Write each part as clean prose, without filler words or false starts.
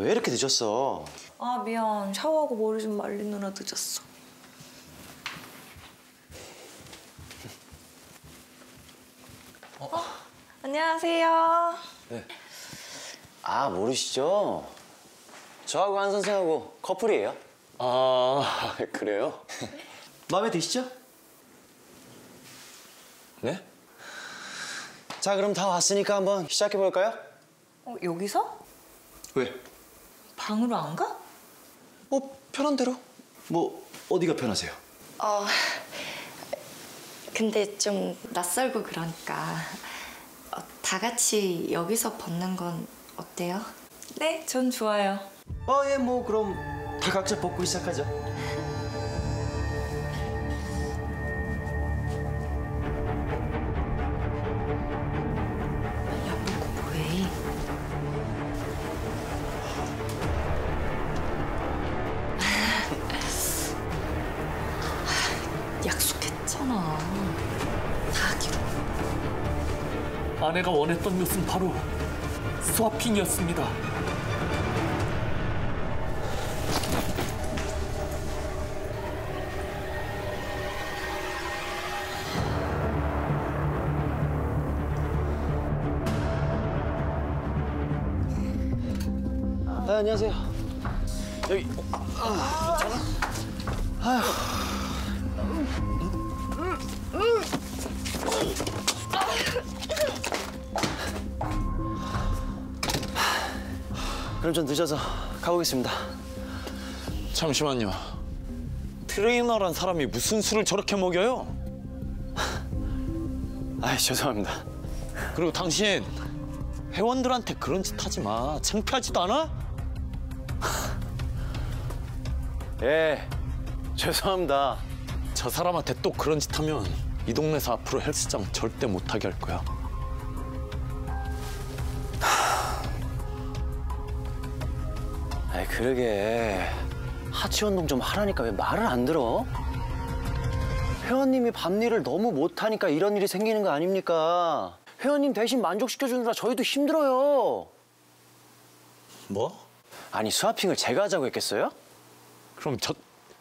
왜 이렇게 늦었어? 아 미안. 샤워하고 머리 좀 말리느라 늦었어. 안녕하세요. 네. 아, 모르시죠? 저하고 한 선생하고 커플이에요. 아, 그래요? 마음에 드시죠? 네? 자, 그럼 다 왔으니까 한번 시작해볼까요? 여기서? 왜? 방으로 안 가? 편한 대로. 뭐, 어디가 편하세요? 근데 좀 낯설고 그러니까 다 같이 여기서 벗는 건 어때요? 네, 전 좋아요. 예, 뭐 그럼 다 각자 벗고 시작하죠. 여보고 뭐해? 약속했잖아. 다 하기로. 아내가 원했던 것은 바로 스와핑이었습니다. 안녕하세요. 여기. 그럼 전 늦어서 가보겠습니다. 잠시만요. 트레이너란 사람이 무슨 술을 저렇게 먹여요? 죄송합니다. 그리고 당신 회원들한테 그런 짓 하지 마. 창피하지도 않아? 예, 죄송합니다. 저 사람한테 또 그런 짓 하면 이 동네에서 앞으로 헬스장 절대 못하게 할 거야. 그러게. 하체 운동 좀 하라니까 왜 말을 안 들어? 회원님이 밤일을 너무 못하니까 이런 일이 생기는 거 아닙니까? 회원님 대신 만족시켜주느라 저희도 힘들어요. 뭐? 아니, 스와핑을 제가 하자고 했겠어요? 그럼 저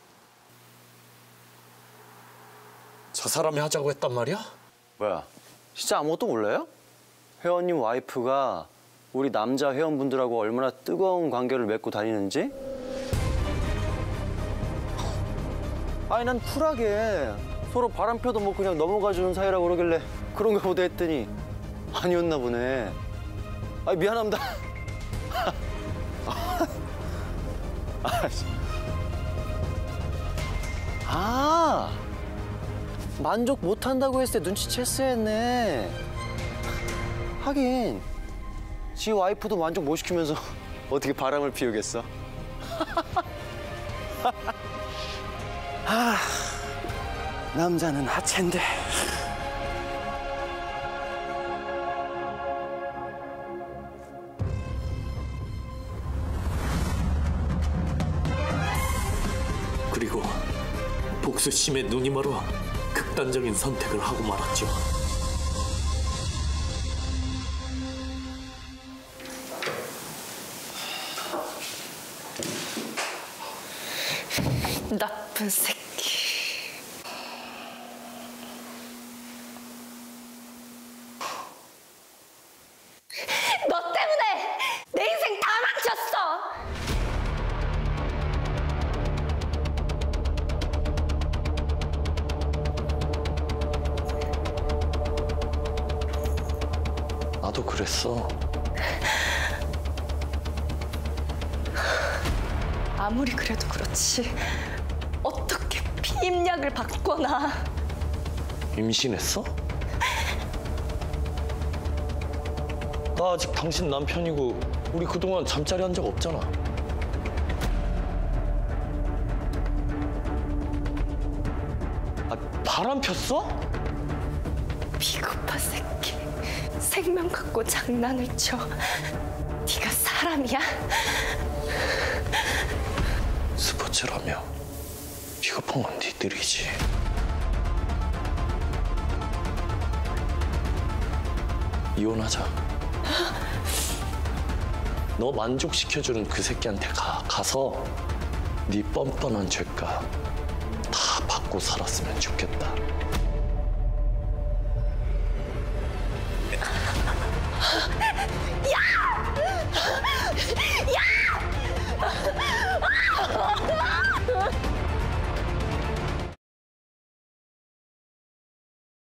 사람이 하자고 했단 말이야? 뭐야, 진짜 아무것도 몰라요? 회원님 와이프가 우리 남자 회원분들하고 얼마나 뜨거운 관계를 맺고 다니는지? 아니, 난 쿨하게 서로 바람 펴도 뭐 그냥 넘어가주는 사이라고 그러길래 그런가 보다 했더니 아니었나 보네. 미안합니다. 만족 못한다고 했을 때 눈치챘어야 했네. 하긴 지 와이프도 만족 못 시키면서 어떻게 바람을 피우겠어? 남자는 하체인데. 그리고 복수심에 눈이 멀어 극단적인 선택을 하고 말았죠. 나쁜 새끼. 너 때문에 내 인생 다 망쳤어. 나도 그랬어. 아무리 그래도 그렇지 어떻게 피임약을 받거나. 임신했어? 나 아직 당신 남편이고 우리 그동안 잠자리 한 적 없잖아. 바람 폈어? 비겁한 새끼. 생명 갖고 장난을 쳐. 네가 사람이야? 스포츠라며 비겁한 건 니들이지. 이혼하자. 너 만족시켜주는 그 새끼한테 가서 네 뻔뻔한 죄값 다 받고 살았으면 좋겠다.